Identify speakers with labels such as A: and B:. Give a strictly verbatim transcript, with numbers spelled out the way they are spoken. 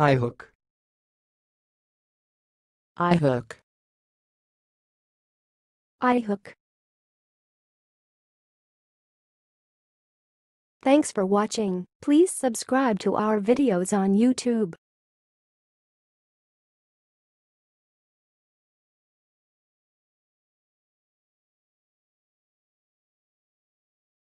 A: eyehook,
B: eyehook,
C: eyehook. Thanks for watching. Please subscribe to our videos on YouTube.